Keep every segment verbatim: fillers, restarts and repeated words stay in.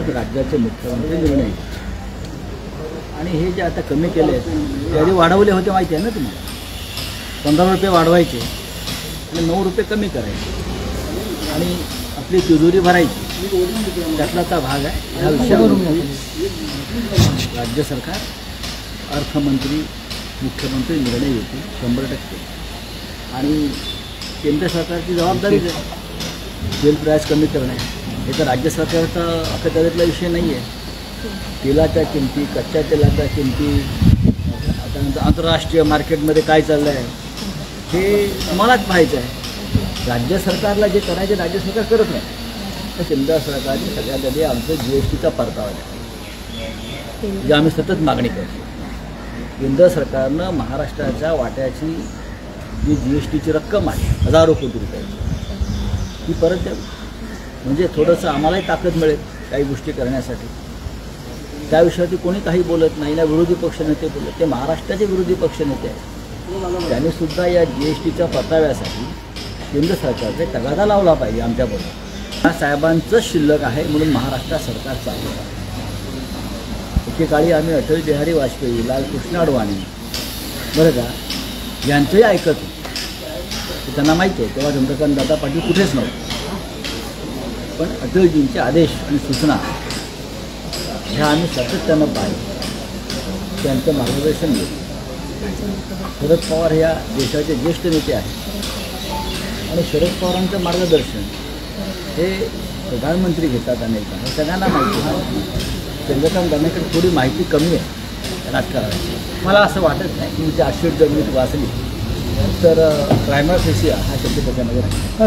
राज्याचे मुख्यमंत्री निर्णय घेतले. आणि हे जे आता कमी केले आहेत ते आधी वाढवले होते माहिती आहे ना तुम्हाला. पंधरा रुपये वाढवायचे आणि नऊ रुपये कमी करायचे आणि आपली तिजोरी भरायची, त्यातलाचा भाग आहे. ह्या विषयावरून राज्य सरकार, अर्थमंत्री, मुख्यमंत्री निर्णय घेतील शंभर टक्के. आणि केंद्र सरकारची जबाबदारीच आहे तेल प्राईस कमी करणे. हे तर राज्य सरकारचा अखत्यारीतला विषय नाही आहे. तेलाच्या किमती, कच्च्या तेलाच्या किमती, त्यानंतर आंतरराष्ट्रीय मार्केटमध्ये काय चाललं आहे हे मलाच पाहायचं आहे. राज्य सरकारला जे करायचे राज्य सरकार करत नाही, तर केंद्र सरकारने सगळ्यात आधी आमचं जी एस टीचा परतावा द्या, जे आम्ही सतत मागणी करतो. केंद्र सरकारनं महाराष्ट्राच्या वाट्याची जी जी एस टीची रक्कम आहे हजारो कोटी रुपयाची, ती परत द्यावी. म्हणजे थोडंसं आम्हालाही ताकद मिळेल काही गोष्टी करण्यासाठी. त्या विषयावरती कोणी काही बोलत नाही ना. विरोधी पक्षनेते बोलत, ते महाराष्ट्राचे विरोधी पक्षनेते आहेत. त्यांनीसुद्धा या जी एस टीच्या परताव्यासाठी केंद्र सरकारचे तगादा लावला पाहिजे आमच्याबरोबर. या साहेबांचंच शिल्लक आहे म्हणून महाराष्ट्र सरकार चाललं आहे. एकेकाळी आम्ही अटल बिहारी वाजपेयी, लालकृष्ण अडवाणी बरं का यांचंही ऐकत होतो. त्यांना माहिती आहे तेव्हा चंद्रकांत दादा पाटील कुठेच नव्हते. पण अटलजींचे आदेश आणि सूचना ह्या आम्ही सातत्यानं पाहिलं, त्यांचं मार्गदर्शन घेतलं. शरद पवार ह्या देशाचे ज्येष्ठ नेते आहेत आणि शरद पवारांचं मार्गदर्शन हे प्रधानमंत्री घेतात अनेकदा, हे सगळ्यांना माहिती आहे. चंद्रकांत दादाकडे थोडी माहिती कमी आहे राजकारणाची. मला असं वाटत नाही की त्या आश्चर्य जर मी वाचली तर प्रायमर फेसिया हा शब्द त्याच्यामध्ये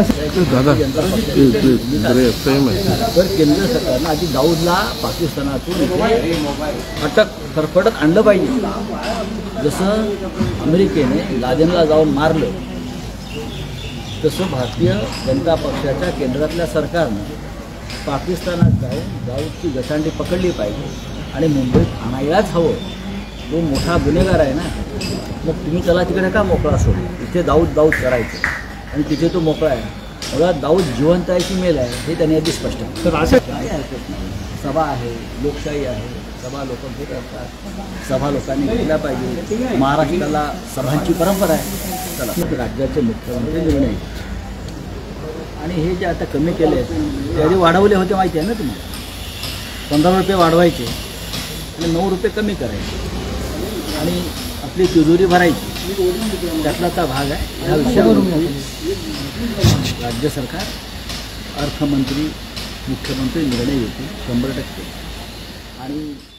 तर केंद्र सरकारनं आधी दाऊदला पाकिस्तानातून अटक फरफडत आणलं पाहिजे. जसं अमेरिकेने लादेनला जाऊन मारलं तसं भारतीय जनता पक्षाच्या केंद्रातल्या सरकारनं पाकिस्तानात जाऊन दाऊदची गटांडी पकडली पाहिजे आणि मुंबईत आणायलाच हवं. तो मोठा गुन्हेगार आहे ना, मग तुम्ही त्याला तिकडे का मोकळा सोडला? इथे दाऊद दाऊद करायचं आणि तिथे तो मोकळा आहे. मला दाऊद जिवंत आहे की मेल आहे हे त्यांनी आधी स्पष्ट केलं. तर असं काय हरकत नाही. सभा आहे, लोकशाही आहे, सभा लोक भेट असतात, सभा लोकांनी केल्या पाहिजे. महाराष्ट्राला सभांची परंपरा आहे. चला, राज्याचे मुख्यमंत्री निर्णय घेतले. आणि हे जे आता कमी केले आहेत ते आधी वाढवले होते माहिती आहे ना तुम्हाला. पंधरा रुपये वाढवायचे आणि नऊ रुपये कमी करायचे आणि आपली तिजोरी भरायची, त्यातलाचा भाग आहे. ह्या विषयावरून राज्य सरकार, अर्थमंत्री, मुख्यमंत्री निर्णय घेतील शंभर टक्के. आणि